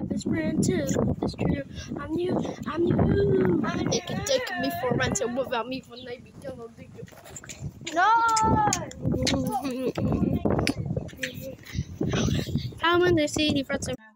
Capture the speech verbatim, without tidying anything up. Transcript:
best friend too. It's true. I'm you. I'm you. They can take me for ransom without me when they become a big. No. I'm in the city for some.